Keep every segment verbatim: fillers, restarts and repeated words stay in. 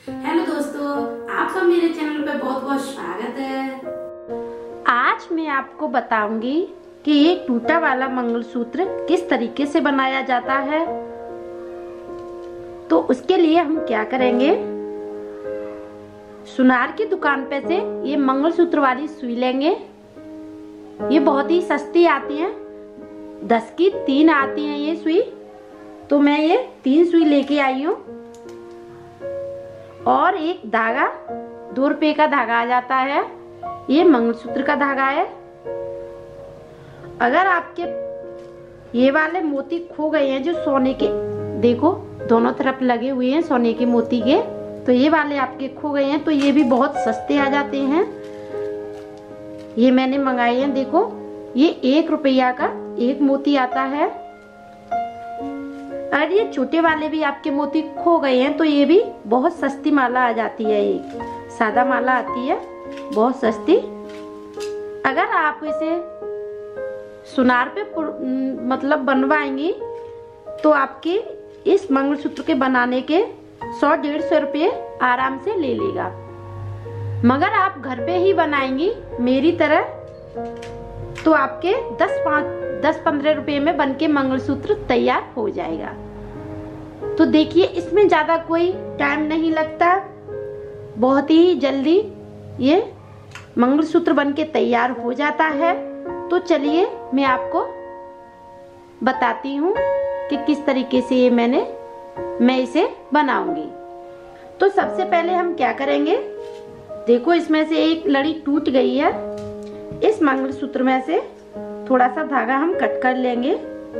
Hello दोस्तों, आप सब मेरे चैनल पे बहुत बहुत स्वागत है। आज मैं आपको बताऊंगी कि ये टूटा वाला मंगलसूत्र किस तरीके से बनाया जाता है। तो उसके लिए हम क्या करेंगे, सुनार की दुकान पे से ये मंगलसूत्र वाली सुई लेंगे। ये बहुत ही सस्ती आती है, दस की तीन आती है ये सुई। तो मैं ये तीन सुई लेके आई हूँ और एक धागा, दो रुपए का धागा आ जाता है। ये मंगलसूत्र का धागा है। अगर आपके ये वाले मोती खो गए हैं जो सोने के, देखो दोनों तरफ लगे हुए हैं सोने के मोती के, तो ये वाले आपके खो गए हैं तो ये भी बहुत सस्ते आ जाते हैं। ये मैंने मंगाए हैं, देखो ये एक रुपया का एक मोती आता है। और ये छोटे वाले भी आपके मोती खो गए हैं तो ये भी बहुत सस्ती माला आ जाती है। एक सादा माला आती है बहुत सस्ती। अगर आप इसे सुनार पे मतलब बनवाएंगी तो आपके इस मंगलसूत्र के बनाने के सौ डेढ़ सौ रुपये आराम से ले लेगा। मगर आप घर पे ही बनाएंगी मेरी तरह तो आपके दस पाँच दस पंद्रह रुपए में बनके मंगलसूत्र तैयार हो जाएगा। तो देखिए इसमें ज्यादा कोई टाइम नहीं लगता, बहुत ही जल्दी ये मंगलसूत्र बनके तैयार हो जाता है। तो चलिए मैं आपको बताती हूँ कि किस तरीके से ये मैंने मैं इसे बनाऊंगी। तो सबसे पहले हम क्या करेंगे, देखो इसमें से एक लड़ी टूट गई है। इस मंगलसूत्र में से थोड़ा सा धागा हम कट कर लेंगे।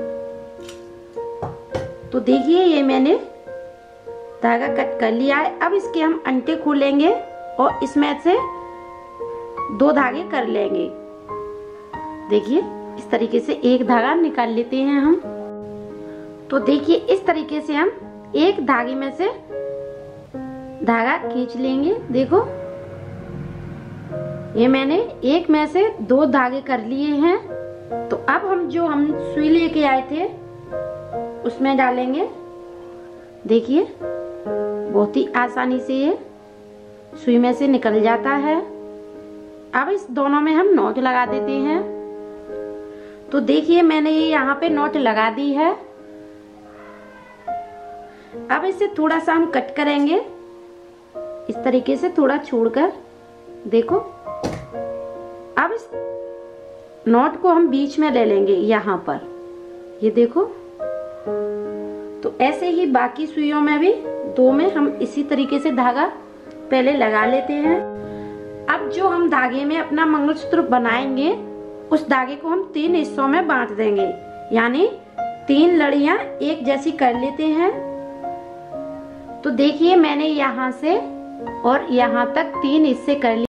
तो देखिए ये मैंने धागा कट कर लिया है। अब इसके हम अंटे खोलेंगे और इसमें से दो धागे कर लेंगे। देखिए इस तरीके से एक धागा निकाल लेते हैं हम। तो देखिए इस तरीके से हम एक धागे में से धागा खींच लेंगे। देखो ये मैंने एक में से दो धागे कर लिए हैं। तो अब हम जो हम सुई लेके आए थे उसमें डालेंगे। देखिए बहुत ही आसानी से ये सुई में से निकल जाता है। अब इस दोनों में हम नोट लगा देते हैं। तो देखिए मैंने ये यहाँ पे नोट लगा दी है। अब इसे थोड़ा सा हम कट करेंगे इस तरीके से, थोड़ा छोड़कर। देखो अब इस नोट को हम बीच में ले लेंगे यहाँ पर, ये देखो। तो ऐसे ही बाकी सुइयों में भी दो में हम इसी तरीके से धागा पहले लगा लेते हैं। अब जो हम धागे में अपना मंगलसूत्र बनाएंगे उस धागे को हम तीन हिस्सों में बांट देंगे, यानी तीन लड़ियां एक जैसी कर लेते हैं। तो देखिए मैंने यहाँ से और यहाँ तक तीन हिस्से कर लिए।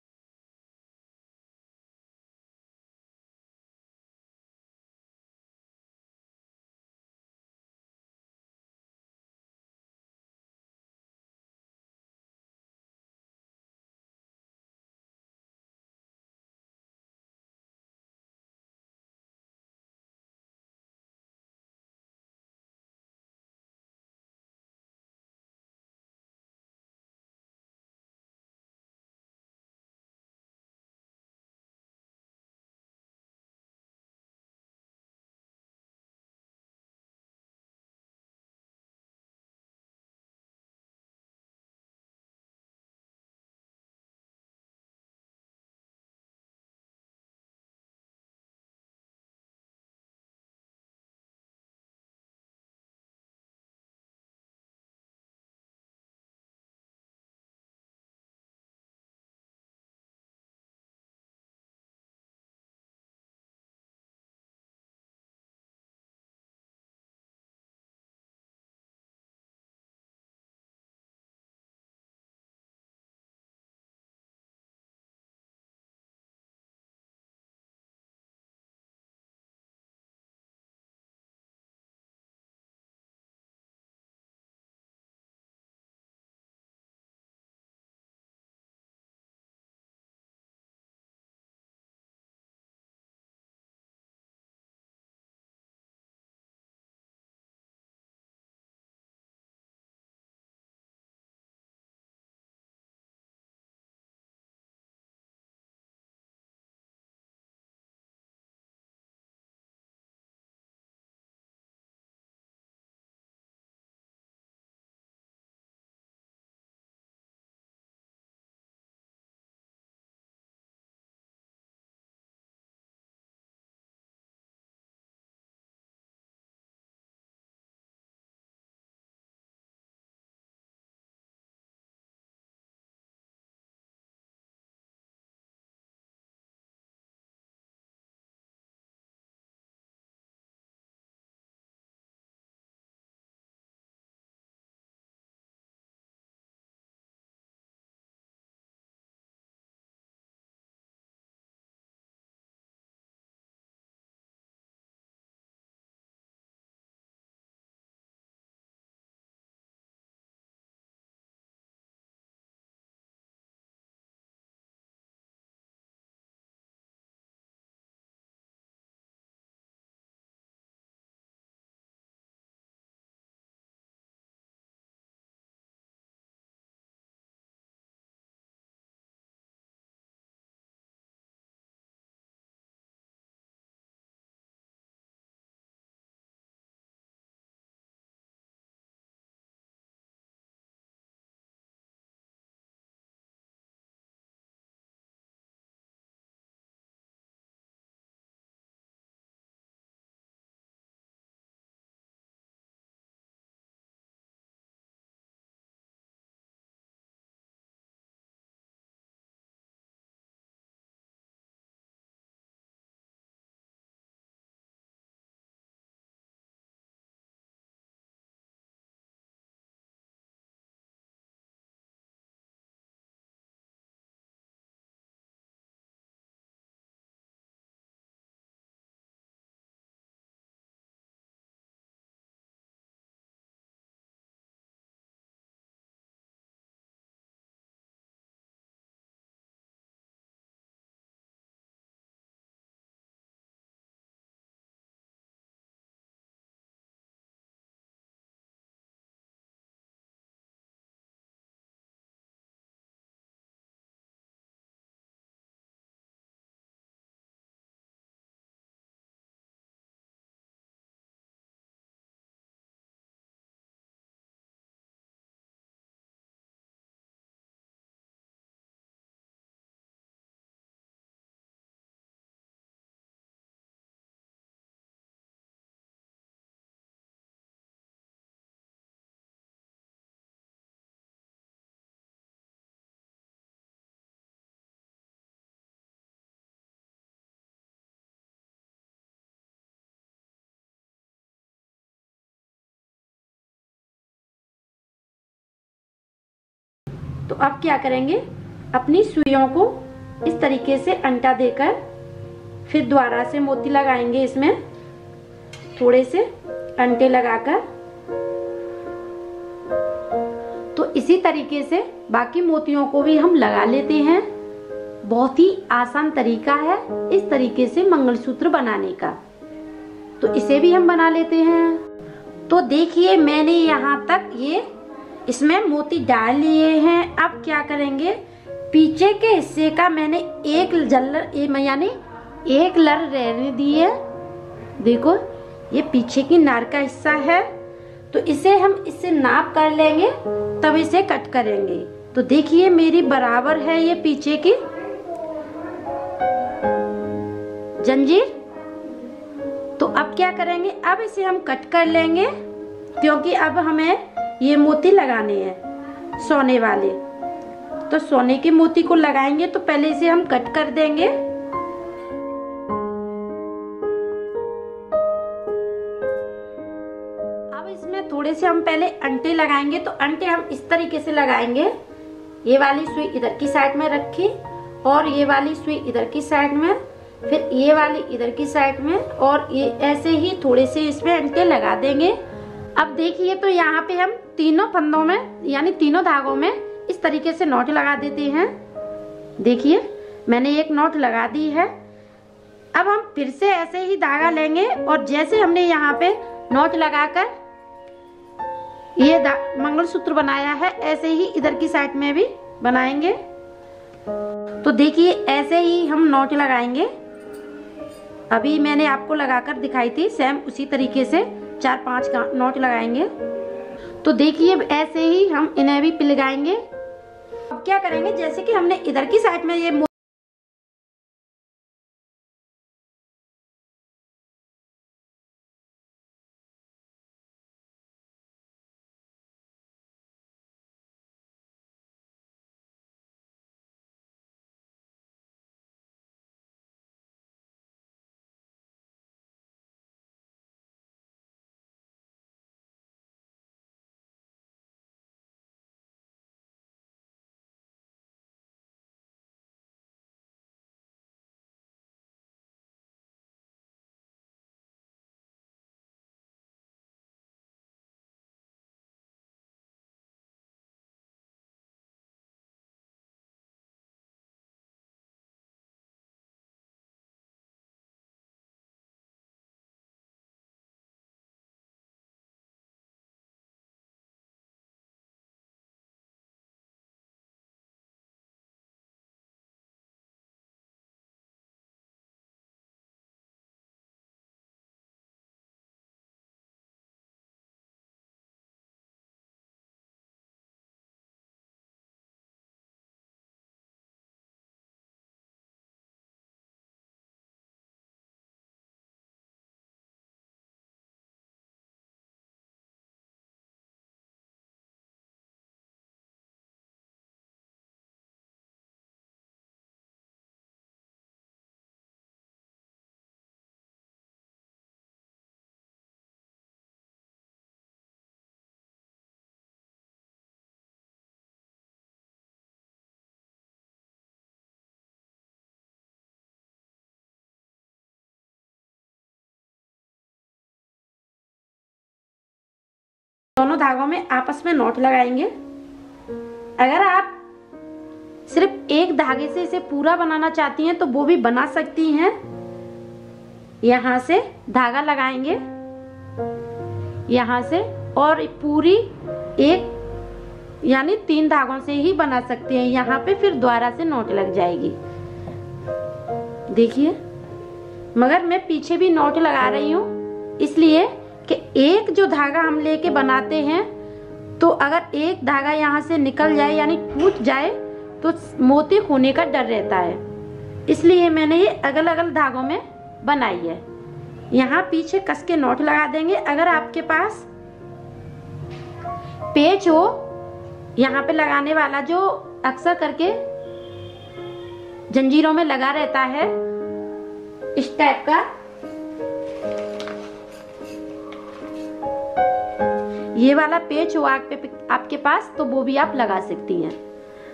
तो अब क्या करेंगे, अपनी सुइयों को इस तरीके से अंटा देकर फिर दोबारा से मोती लगाएंगे। इसमें थोड़े से अंटे लगाकर, तो इसी तरीके से बाकी मोतियों को भी हम लगा लेते हैं। बहुत ही आसान तरीका है इस तरीके से मंगलसूत्र बनाने का, तो इसे भी हम बना लेते हैं। तो देखिए मैंने यहाँ तक ये इसमें मोती डाल लिए हैं। अब क्या करेंगे, पीछे के हिस्से का मैंने एक जल्लर यानी एक लर रहने दी है। देखो ये पीछे की नार का हिस्सा है, तो इसे हम इससे नाप कर लेंगे तब इसे कट करेंगे। तो देखिए मेरी बराबर है ये पीछे की जंजीर। तो अब क्या करेंगे, अब इसे हम कट कर लेंगे, क्योंकि अब हमें ये मोती लगाने हैं सोने वाले। तो सोने के मोती को लगाएंगे तो पहले इसे हम कट कर देंगे। अब इसमें थोड़े से हम पहले अंटे लगाएंगे। तो अंटे हम इस तरीके से लगाएंगे, ये वाली सुई इधर की साइड में रखी और ये वाली सुई इधर की साइड में, फिर ये वाली इधर की साइड में, और ये ऐसे ही थोड़े से इसमें अंटे लगा देंगे। अब देखिए तो यहाँ पे हम तीनों फंदों में यानी तीनों धागों में इस तरीके से नॉट लगा देते हैं। देखिए मैंने एक नॉट लगा दी है। अब हम फिर से ऐसे ही धागा लेंगे और जैसे हमने यहाँ पे नॉट लगाकर ये मंगलसूत्र बनाया है, ऐसे ही इधर की साइड में भी बनाएंगे। तो देखिए ऐसे ही हम नॉट लगाएंगे। अभी मैंने आपको लगाकर दिखाई थी, सेम उसी तरीके से चार पांच का नॉट लगाएंगे। तो देखिए ऐसे ही हम इन्हें भी पिलगाएंगे। अब क्या करेंगे, जैसे कि हमने इधर की साइड में ये दोनों धागों में आपस में नॉट लगाएंगे। अगर आप सिर्फ एक धागे से इसे पूरा बनाना चाहती हैं तो वो भी बना सकती हैं। यहाँ से धागा लगाएंगे यहाँ से, और पूरी एक यानी तीन धागों से ही बना सकते हैं। यहाँ पे फिर दोबारा से नॉट लग जाएगी। देखिए मगर मैं पीछे भी नॉट लगा रही हूँ, इसलिए कि एक जो धागा हम लेके बनाते हैं तो अगर एक धागा यहाँ से निकल जाए यानी टूट जाए तो मोती खोने का डर रहता है, इसलिए मैंने ये अगल अगल धागों में बनाई है। यहाँ पीछे कस के नॉट लगा देंगे। अगर आपके पास पेच हो यहाँ पे लगाने वाला, जो अक्सर करके जंजीरों में लगा रहता है इस टाइप का, ये वाला पेच हो आपके आपके पास तो वो भी आप लगा सकती हैं।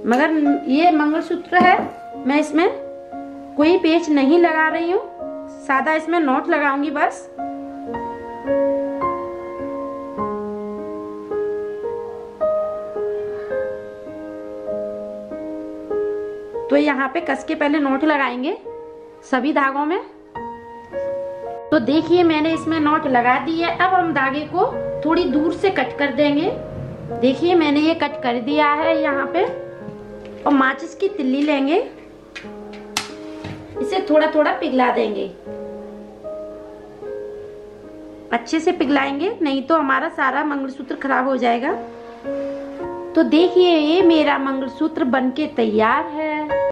मगर ये मंगलसूत्र है, मैं इसमें कोई पेच नहीं लगा रही हूँ, सादा इसमें नॉट लगाऊंगी बस। तो यहाँ पे कस के पहले नॉट लगाएंगे सभी धागों में। तो देखिए मैंने इसमें नॉट लगा दी है। अब हम धागे को थोड़ी दूर से कट कर देंगे। देखिए मैंने ये कट कर दिया है यहाँ पे। और माचिस की तिल्ली लेंगे, इसे थोड़ा थोड़ा पिघला देंगे, अच्छे से पिघलाएंगे, नहीं तो हमारा सारा मंगलसूत्र खराब हो जाएगा। तो देखिए ये मेरा मंगलसूत्र बनके तैयार है।